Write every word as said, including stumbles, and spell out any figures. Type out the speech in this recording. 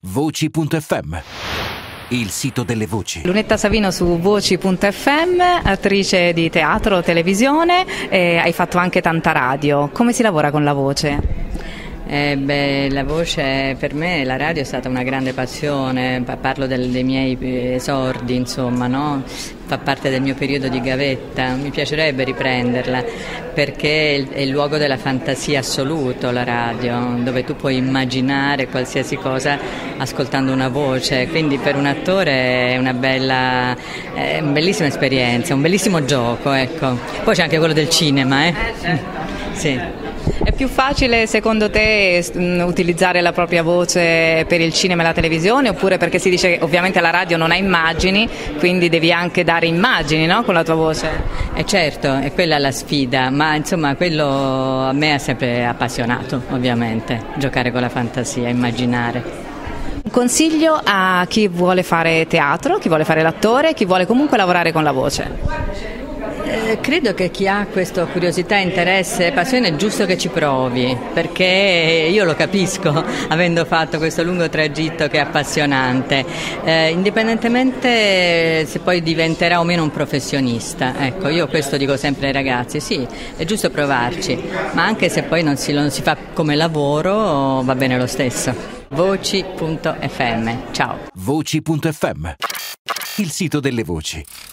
Voci punto effe emme, il sito delle voci. Lunetta Savino su Voci punto effe emme, attrice di teatro, televisione, e hai fatto anche tanta radio. Come si lavora con la voce? Eh beh, la voce per me, la radio è stata una grande passione, parlo del, dei miei esordi, insomma, no? Fa parte del mio periodo di gavetta, mi piacerebbe riprenderla perché è il luogo della fantasia assoluto, la radio, dove tu puoi immaginare qualsiasi cosa ascoltando una voce, quindi per un attore è una bella, è una bellissima esperienza, un bellissimo gioco, ecco. Poi c'è anche quello del cinema, eh? Sì. È più facile secondo te utilizzare la propria voce per il cinema e la televisione, oppure perché si dice che ovviamente la radio non ha immagini, quindi devi anche dare immagini, no? Con la tua voce? Eh certo, è quella la sfida, ma insomma quello a me ha sempre appassionato, ovviamente, giocare con la fantasia, immaginare. Un consiglio a chi vuole fare teatro, chi vuole fare l'attore, chi vuole comunque lavorare con la voce? Eh, credo che chi ha questa curiosità, interesse e passione è giusto che ci provi, perché io lo capisco avendo fatto questo lungo tragitto che è appassionante, eh, indipendentemente se poi diventerà o meno un professionista. Ecco, io questo dico sempre ai ragazzi, sì, è giusto provarci, ma anche se poi non si, non si fa come lavoro va bene lo stesso. Voci punto effe emme, ciao. Voci punto effe emme, il sito delle voci.